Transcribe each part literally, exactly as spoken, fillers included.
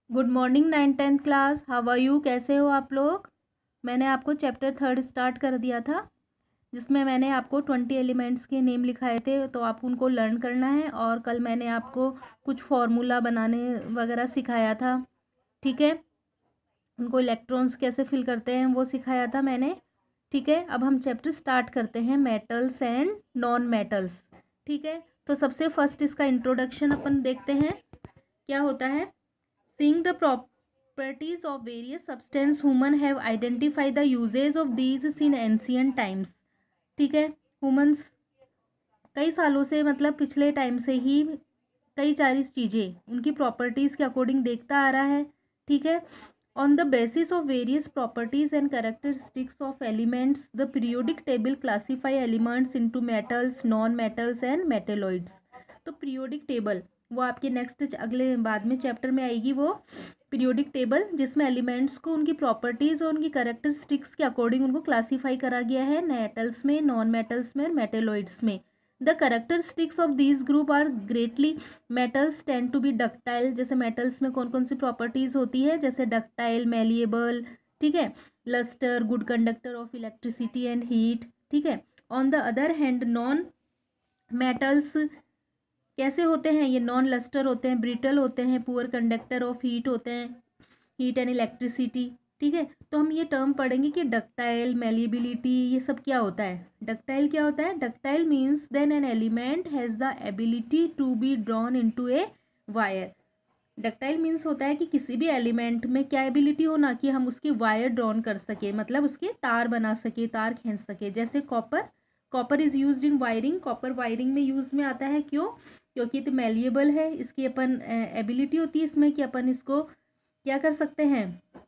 Good morning nine tenth class, how are you? कैसे हो आप लोग? मैंने आपको चैप्टर थर्ड स्टार्ट कर दिया था, जिसमें मैंने आपको ट्वेंटी एलिमेंट्स के नेम लिखाए थे, तो आपको उनको लर्न करना है। और कल मैंने आपको कुछ फार्मूला बनाने वगैरह सिखाया था, ठीक है। उनको इलेक्ट्रॉन्स कैसे फिल करते हैं वो सिखाया था मैंने, ठीक है। अब हम चैप्टर स्टार्ट करते हैं, मेटल्स एंड नॉन मेटल्स, ठीक है। तो सबसे फर्स्ट इसका इंट्रोडक्शन अपन देखते हैं, क्या होता है। Seeing the properties of various substance, human have identified the uses of these in ancient times. ठीक है, humans कई सालों से, मतलब पिछले टाइम से ही कई सारी चीज़ें उनकी प्रॉपर्टीज़ के अकॉर्डिंग देखता आ रहा है, ठीक है। On the basis of various properties and characteristics of elements, the periodic table classify elements into metals, non metals and metalloids. तो पीरियोडिक टेबल वो आपके नेक्स्ट अगले बाद में चैप्टर में आएगी, वो पीरियोडिक टेबल जिसमें एलिमेंट्स को उनकी प्रॉपर्टीज़ और उनकी कैरेक्टरिस्टिक्स के अकॉर्डिंग उनको क्लासीफाई करा गया है, मेटल्स में, नॉन मेटल्स में और मेटेलॉइड्स में। The characteristics of these group are greatly, metals tend to be ductile. जैसे मेटल्स में कौन कौन सी प्रॉपर्टीज़ होती है, जैसे डक्टाइल, मेलिएबल, ठीक है, lustre, good conductor of electricity and heat, ठीक है। On the other hand non metals कैसे होते हैं, ये नॉन लस्टर होते हैं, ब्रिटल होते हैं, पुअर कंडक्टर ऑफ हीट होते हैं, हीट एंड इलेक्ट्रिसिटी, ठीक है। तो हम ये टर्म पढ़ेंगे कि डक्टाइल, मेलिएबिलिटी, ये सब क्या होता है। डक्टाइल क्या होता है? Ductile means then an element has the ability to be drawn into a wire. Ductile means होता है कि किसी भी एलिमेंट में क्या एबिलिटी हो ना, कि हम उसकी वायर ड्रॉन कर सके, मतलब उसके तार बना सके, तार खींच सके। जैसे copper, copper is used in wiring, copper wiring में यूज़ में आता है। क्यों? क्योंकि तो मेलिएबल है, इसकी अपन एबिलिटी होती है इसमें कि अपन इसको क्या कर सकते हैं,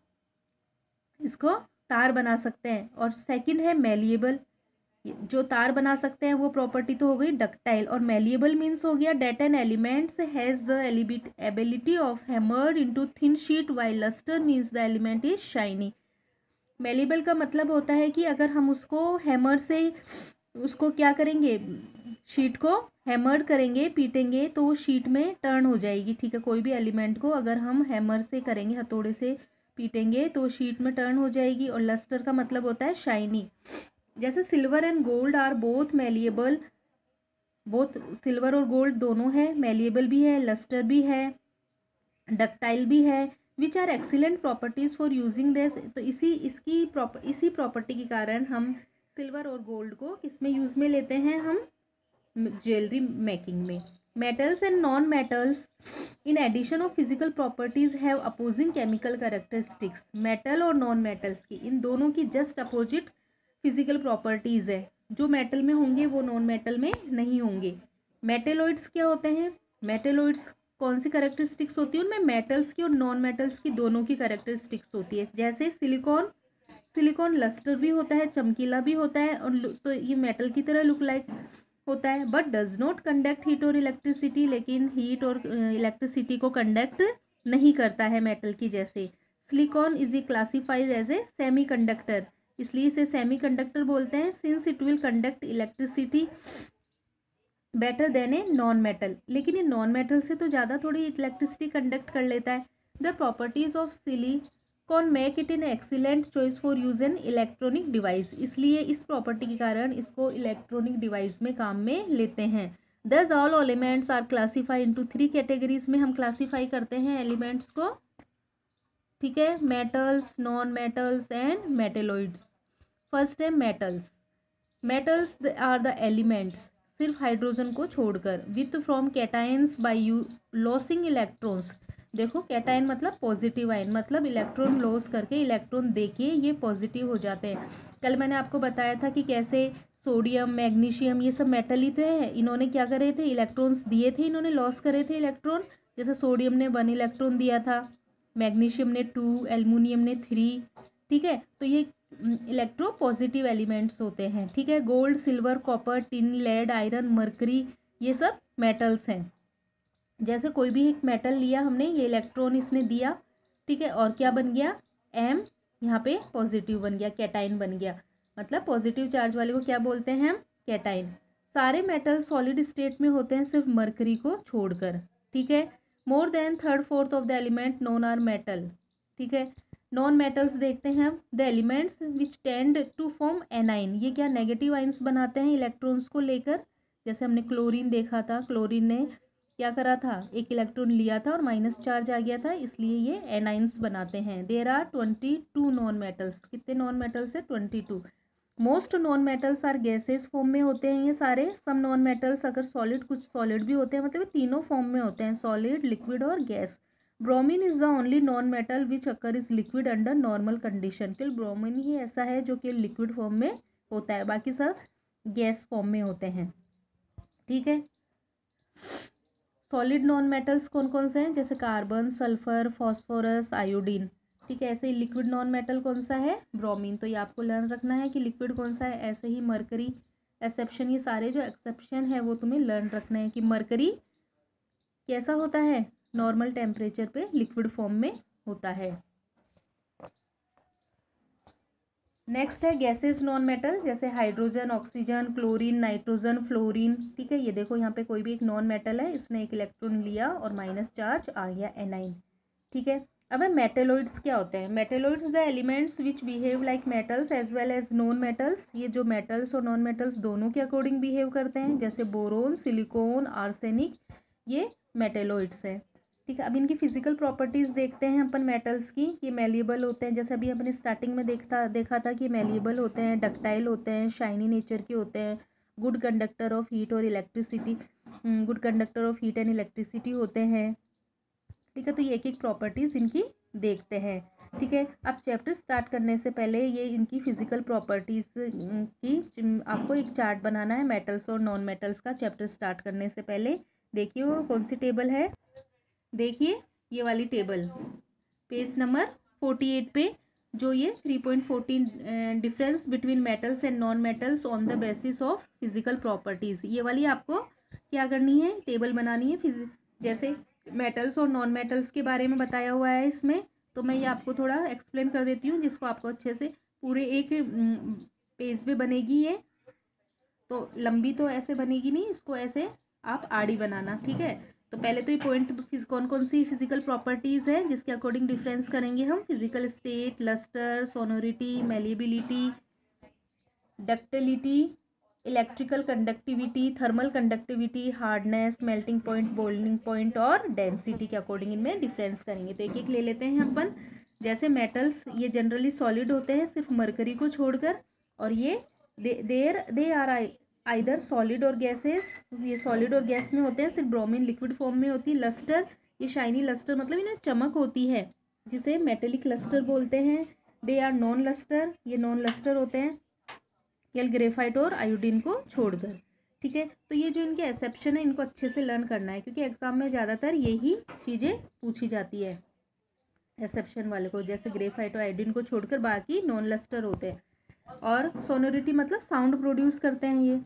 इसको तार बना सकते हैं। और सेकंड है मेलिएबल, जो तार बना सकते हैं वो प्रॉपर्टी तो हो गई डक्टाइल। और मेलिएबल मीन्स हो गया that an elements has the ability of hammered into thin sheet, while lustre means the element is shiny. Malleable का मतलब होता है कि अगर हम उसको हैमर से उसको क्या करेंगे, शीट को हैमर्ड करेंगे, पीटेंगे, तो वो शीट में टर्न हो जाएगी, ठीक है। कोई भी एलिमेंट को अगर हम हैमर से करेंगे, हथौड़े से पीटेंगे, तो शीट में टर्न हो जाएगी। और लस्टर का मतलब होता है शाइनी। जैसे silver and gold are both malleable, both silver और गोल्ड दोनों है, मेलिएबल भी है, लस्टर भी है, डक्टाइल भी है, which are excellent properties for using this. तो इसी इसकी प्रॉपर इसी प्रॉपर्टी के कारण हम सिल्वर और गोल्ड को किस में यूज़ में लेते हैं, हम ज्वेलरी मेकिंग में। Metals and non metals in addition of physical properties have opposing chemical characteristics. Metal और नॉन मेटल्स की, इन दोनों की जस्ट अपोजिट फिजिकल प्रॉपर्टीज़ है। जो मेटल में होंगे वो नॉन मेटल में नहीं होंगे। मेटेलॉइड्स क्या होते हैं? मेटेलॉइड्स कौन सी कैरेक्टरिस्टिक्स होती है उनमें? मेटल्स की और नॉन मेटल्स की दोनों की कैरेक्टरिस्टिक्स होती है। जैसे सिलिकॉन, सिलिकॉन लस्टर भी होता है, चमकीला भी होता है, और तो ये मेटल की तरह लुक लाइक होता है, but does not conduct heat और इलेक्ट्रिसिटी। लेकिन हीट और इलेक्ट्रिसिटी को कंडक्ट नहीं करता है मेटल की जैसे। Silicon is a classified as a semi conductor, इसलिए इसे सेमी कंडक्टर बोलते हैं, since it will conduct electricity better than a non metal. लेकिन ये नॉन मेटल से तो ज़्यादा थोड़ी इलेक्ट्रिसिटी कंडक्ट कर लेता है। The properties of silicon make it in excellent choice for use in electronic device, इसलिए इस प्रॉपर्टी के कारण इसको इलेक्ट्रॉनिक डिवाइस में काम में लेते हैं। Thus all elements are classify into three categories में हम क्लासीफाई करते हैं एलिमेंट्स को, ठीक है, metals, non metals and metalloids. First है metals. Metals are the elements, सिर्फ हाइड्रोजन को छोड़कर, with from cations by you losing electrons. देखो कैटायन मतलब पॉजिटिव आयन, मतलब इलेक्ट्रॉन लॉस करके इलेक्ट्रॉन देके ये पॉजिटिव हो जाते हैं। कल मैंने आपको बताया था कि कैसे सोडियम, मैग्नीशियम, ये सब मेटल ही तो है, इन्होंने क्या करे थे, इलेक्ट्रॉन्स दिए थे, इन्होंने लॉस करे थे इलेक्ट्रॉन। जैसे सोडियम ने वन इलेक्ट्रॉन दिया था, मैग्नीशियम ने टू, एल्युमिनियम ने थ्री, ठीक है। तो ये इलेक्ट्रो पॉजिटिव एलिमेंट्स होते हैं, ठीक है। Gold, silver, copper, tin, lead, iron, mercury, ये सब मेटल्स हैं। जैसे कोई भी एक मेटल लिया हमने, ये इलेक्ट्रॉन इसने दिया, ठीक है, और क्या बन गया, एम, यहाँ पे पॉजिटिव बन गया, कैटाइन बन गया, मतलब पॉजिटिव चार्ज वाले को क्या बोलते हैं हम, कैटाइन। सारे मेटल सॉलिड स्टेट में होते हैं सिर्फ मर्करी को छोड़कर, ठीक है। More than third fourth of the element known are metal. ठीक है, नॉन मेटल्स देखते हैं हम। The elements which tend to form anion, ये क्या नेगेटिव आइंस बनाते हैं इलेक्ट्रॉन्स को लेकर। जैसे हमने क्लोरीन देखा था, क्लोरीन ने क्या करा था, एक इलेक्ट्रॉन लिया था और माइनस चार्ज आ गया था, इसलिए ये एनाइंस बनाते हैं। There are twenty two non metals, कितने नॉन मेटल्स है, twenty two. Most non metals are gases form में होते हैं ये सारे। सम नॉन मेटल्स अगर सॉलिड, कुछ सॉलिड भी होते हैं, मतलब तीनों फॉर्म में होते हैं, सॉलिड, लिक्विड और gas. Bromine is the only non metal which occur is liquid under normal condition. केवल ब्रोमीन ही ऐसा है जो कि लिक्विड फॉर्म में होता है, बाकी सब गैस फॉर्म में होते हैं। ठीक है, सॉलिड नॉन मेटल्स कौन कौन से हैं, जैसे कार्बन, सल्फर, फॉस्फोरस, आयोडीन। ठीक है, ऐसे ही लिक्विड नॉन मेटल कौन सा है, ब्रोमीन। तो ये आपको लर्न रखना है कि लिक्विड कौन सा है। ऐसे ही मरकरी, एक्सेप्शन, ये सारे जो एक्सेप्शन है वो तुम्हें लर्न रखना है कि मरकरी कैसा होता है, नॉर्मल टेम्परेचर पे लिक्विड फॉर्म में होता है। नेक्स्ट है गैसेस नॉन मेटल, जैसे hydrogen, oxygen, chlorine, nitrogen, fluorine. ठीक है, ये देखो यहाँ पे कोई भी एक नॉन मेटल है, इसने एक इलेक्ट्रॉन लिया और माइनस चार्ज आ गया, एनाइन। ठीक है, अब है मेटेलॉइड्स क्या होते हैं। Metalloids the elements which behave like metals as well as non metals, ये जो मेटल्स और नॉन मेटल्स दोनों के अकॉर्डिंग बिहेव करते हैं, जैसे बोरोन, सिलिकॉन, आर्सेनिक, ये मेटेलॉइड्स है। ठीक है, अब इनकी फिजिकल प्रॉपर्टीज़ देखते हैं अपन मेटल्स की। ये मेलिएबल होते हैं, जैसे अभी अपने स्टार्टिंग में देखता देखा था कि मेलिएबल होते हैं, डक्टाइल होते हैं, शाइनी नेचर के होते हैं, गुड कंडक्टर ऑफ हीट और electricity, good conductor of heat and electricity होते हैं। ठीक है, तो ये एक एक प्रॉपर्टीज़ इनकी देखते हैं। ठीक है, अब चैप्टर स्टार्ट करने से पहले ये इनकी फिजिकल प्रॉपर्टीज़ की आपको एक चार्ट बनाना है मेटल्स और नॉन मेटल्स का। चैप्टर स्टार्ट करने से पहले देखिए वो कौन सी टेबल है, देखिए ये वाली table page number forty eight पे, जो ये three point fourteen difference between metals and non metals on the basis of physical properties, ये वाली आपको क्या करनी है, टेबल बनानी है। जैसे मेटल्स और नॉन मेटल्स के बारे में बताया हुआ है इसमें, तो मैं ये आपको थोड़ा एक्सप्लेन कर देती हूँ, जिसको आपको अच्छे से पूरे एक पेज पे बनेगी ये। तो लंबी तो ऐसे बनेगी नहीं, इसको ऐसे आप आड़ी बनाना। ठीक है, तो पहले तो ये पॉइंट कौन कौन सी फिजिकल प्रॉपर्टीज़ हैं जिसके अकॉर्डिंग डिफरेंस करेंगे हम। Physical state, lustre, sonority, malleability, ductility, electrical conductivity, thermal conductivity, hardness, melting point, boiling point और डेंसिटी के अकॉर्डिंग इनमें डिफरेंस करेंगे। तो एक एक ले लेते हैं अपन। जैसे मेटल्स ये जनरली सॉलिड होते हैं सिर्फ मरकरी को छोड़कर, और ये there they are I either solid और गैसेस, ये सॉलिड और गैस में होते हैं। सिर्फ ब्रोमीन लिक्विड फॉर्म में होती है। लस्टर, ये शाइनी लस्टर, मतलब इन्हें चमक होती है, जिसे मेटेलिक लस्टर बोलते हैं। दे आर नॉन लस्टर, ये नॉन लस्टर होते हैं केवल ग्रेफाइट और आयोडीन को छोड़कर। ठीक है, तो ये जो इनके एक्सेप्शन है इनको अच्छे से लर्न करना है, क्योंकि एग्जाम में ज़्यादातर यही चीज़ें पूछी जाती है एक्सेप्शन वाले को, जैसे ग्रेफाइट और आयोडीन को छोड़कर बाकी नॉन लस्टर होते हैं। और सोनोरिटी मतलब साउंड प्रोड्यूस करते हैं ये,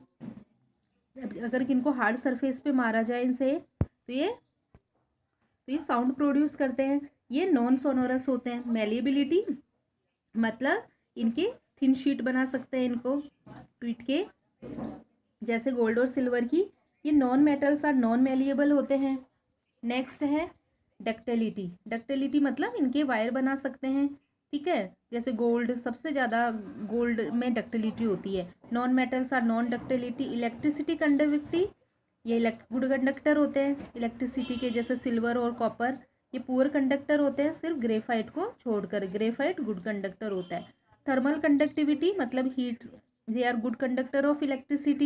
अगर इनको हार्ड सरफेस पे मारा जाए इनसे तो ये तो ये साउंड प्रोड्यूस करते हैं। ये नॉन सोनोरस होते हैं। मेलिएबिलिटी मतलब इनके थिन शीट बना सकते हैं इनको पीट के, जैसे गोल्ड और सिल्वर की। ये non metals are non malleable होते हैं। नेक्स्ट है डक्टिलिटी। डक्टिलिटी मतलब इनके वायर बना सकते हैं। ठीक है, जैसे गोल्ड, सबसे ज़्यादा गोल्ड में डक्टिलिटी होती है। Non metals are non ductility. Electricity conductivity, ये गुड कंडक्टर होते हैं इलेक्ट्रिसिटी के, जैसे सिल्वर और कॉपर। ये पुअर कंडक्टर होते हैं सिर्फ ग्रेफाइट को छोड़कर, ग्रेफाइट गुड कंडक्टर होता है। थर्मल कंडक्टिविटी मतलब heat, they are good conductor of electricity.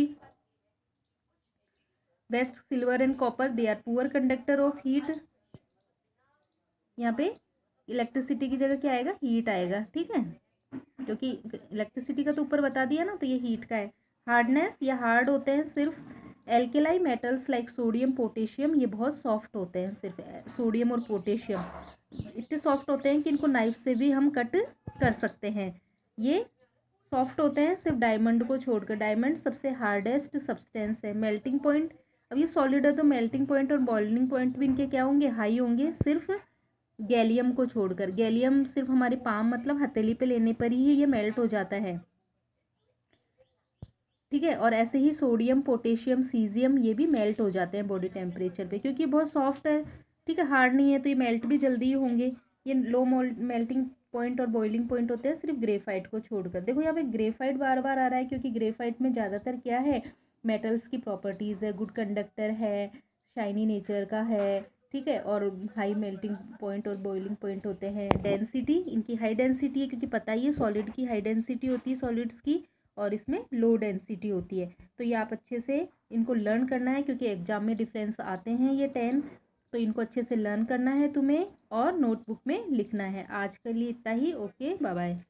Best silver and copper, they are poor conductor of heat. यहाँ पे इलेक्ट्रिसिटी की जगह क्या आएगा, हीट आएगा। ठीक है, क्योंकि इलेक्ट्रिसिटी का तो ऊपर बता दिया ना, तो ये हीट का है। हार्डनेस, ये हार्ड होते हैं सिर्फ। Alkali metals like sodium, potassium, ये बहुत सॉफ्ट होते हैं। सिर्फ सोडियम और पोटेशियम इतने सॉफ्ट होते हैं कि इनको नाइफ से भी हम कट कर सकते हैं। ये सॉफ्ट होते हैं सिर्फ डायमंड को छोड़कर। डायमंड सबसे हार्डेस्ट सब्सटेंस है। मेल्टिंग पॉइंट, अब ये सॉलिड है तो मेल्टिंग पॉइंट और बॉइलिंग पॉइंट भी इनके क्या होंगे, हाई होंगे, सिर्फ गैलियम को छोड़कर। गैलियम सिर्फ हमारे पाम मतलब हथेली पे लेने पर ही ये मेल्ट हो जाता है। ठीक है, और ऐसे ही सोडियम, पोटेशियम, सीजियम, ये भी मेल्ट हो जाते हैं बॉडी टेम्परेचर पे, क्योंकि बहुत सॉफ्ट है। ठीक है, हार्ड नहीं है तो ये मेल्ट भी जल्दी ही होंगे। ये लो मेल्टिंग पॉइंट और बॉइलिंग पॉइंट होते हैं सिर्फ ग्रेफाइट को छोड़कर। देखो यहाँ पे ग्रेफाइट बार बार आ रहा है क्योंकि ग्रेफाइट में ज़्यादातर क्या है, मेटल्स की प्रॉपर्टीज़ है, गुड कंडक्टर है, शाइनी नेचर का है, ठीक है, और हाई मेल्टिंग पॉइंट और बॉइलिंग पॉइंट होते हैं। डेंसिटी इनकी हाई डेंसिटी है क्योंकि पता ही है सॉलिड की हाई डेंसिटी होती है सॉलिड्स की, और इसमें लो डेंसिटी होती है। तो ये आप अच्छे से इनको लर्न करना है क्योंकि एग्जाम में डिफरेंस आते हैं ये टेन, तो इनको अच्छे से लर्न करना है तुम्हें और नोटबुक में लिखना है। आज के लिए इतना ही। Okay, bye bye.